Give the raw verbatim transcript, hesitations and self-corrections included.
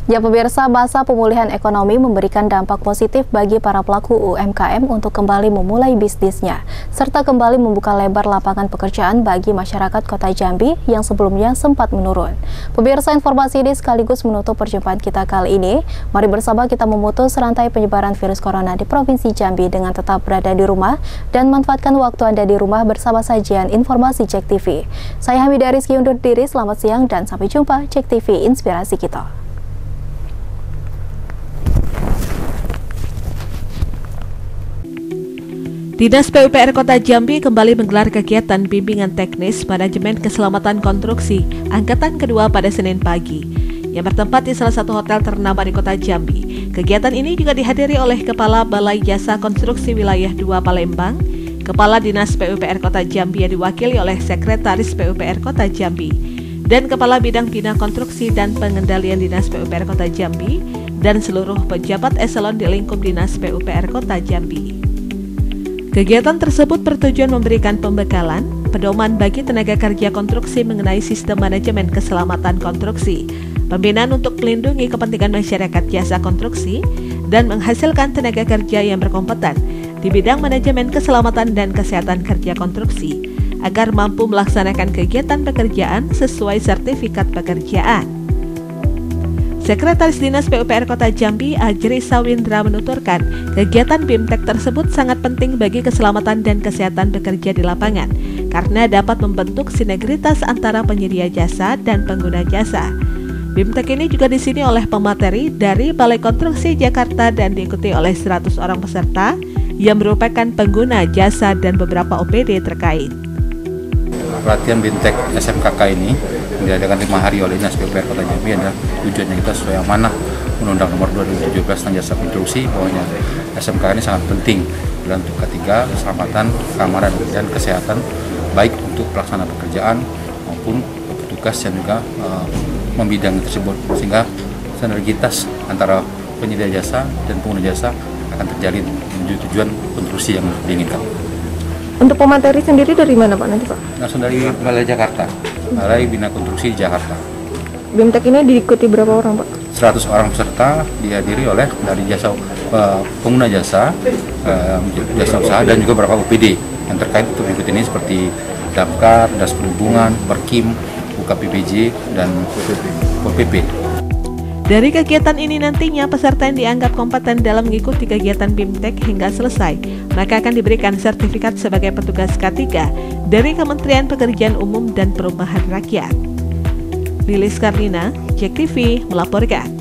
Ya pemirsa, masa pemulihan ekonomi memberikan dampak positif bagi para pelaku U M K M untuk kembali memulai bisnisnya, serta kembali membuka lebar lapangan pekerjaan bagi masyarakat Kota Jambi yang sebelumnya sempat menurun. Pemirsa, informasi ini sekaligus menutup perjumpaan kita kali ini. Mari bersama kita memutus rantai penyebaran virus corona di Provinsi Jambi dengan tetap berada di rumah dan manfaatkan waktu Anda di rumah bersama sajian informasi Cek T V. Saya Hamidah Rizky undur diri, selamat siang dan sampai jumpa. Cek T V, inspirasi kita. Dinas P U P R Kota Jambi kembali menggelar kegiatan bimbingan teknis manajemen keselamatan konstruksi angkatan kedua pada Senin pagi yang bertempat di salah satu hotel ternama di Kota Jambi. Kegiatan ini juga dihadiri oleh Kepala Balai Jasa Konstruksi Wilayah dua Palembang, Kepala Dinas P U P R Kota Jambi yang diwakili oleh Sekretaris P U P R Kota Jambi, dan Kepala Bidang Bina Konstruksi dan Pengendalian Dinas P U P R Kota Jambi, dan seluruh pejabat eselon di lingkup Dinas P U P R Kota Jambi. Kegiatan tersebut bertujuan memberikan pembekalan, pedoman bagi tenaga kerja konstruksi mengenai sistem manajemen keselamatan konstruksi, pembinaan untuk melindungi kepentingan masyarakat jasa konstruksi, dan menghasilkan tenaga kerja yang berkompeten di bidang manajemen keselamatan dan kesehatan kerja konstruksi, agar mampu melaksanakan kegiatan pekerjaan sesuai sertifikat pekerjaan. Sekretaris Dinas P U P R Kota Jambi, Ajri Sawindra, menuturkan kegiatan BIMTEK tersebut sangat penting bagi keselamatan dan kesehatan bekerja di lapangan karena dapat membentuk sinergitas antara penyedia jasa dan pengguna jasa. BIMTEK ini juga disini oleh pemateri dari Balai Konstruksi Jakarta dan diikuti oleh seratus orang peserta yang merupakan pengguna jasa dan beberapa O P D terkait. Pelatihan BIMTEK S M K K ini diadakan lima hari oleh Dinas P U P R Kota Jambi adalah tujuannya kita sesuai amanah Undang-Undang Nomor dua ribu tujuh belas tentang jasa konstruksi, bahwanya S M K ini sangat penting dalam untuk ketiga keselamatan, keamanan dan kesehatan baik untuk pelaksana pekerjaan maupun petugas yang juga uh, membidangi tersebut, sehingga sinergitas antara penyedia jasa dan pengguna jasa akan terjalin menuju tujuan konstruksi yang diinginkan. Untuk pemateri sendiri dari mana Pak nanti Pak? Langsung dari Balai Jakarta, Balai Bina Konstruksi Jakarta. BIMTEK ini diikuti berapa orang Pak? seratus orang peserta dihadiri oleh dari jasa uh, pengguna jasa, uh, jasa usaha dan juga beberapa O P D yang terkait untuk ikut ini seperti Damkar, Dinas Perhubungan, Perkim, U K P P J dan Pol P P. Dari kegiatan ini nantinya peserta yang dianggap kompeten dalam mengikuti kegiatan BIMTEK hingga selesai, maka akan diberikan sertifikat sebagai petugas K tiga dari Kementerian Pekerjaan Umum dan Perumahan Rakyat. Lilis Karnina, Cek T V melaporkan.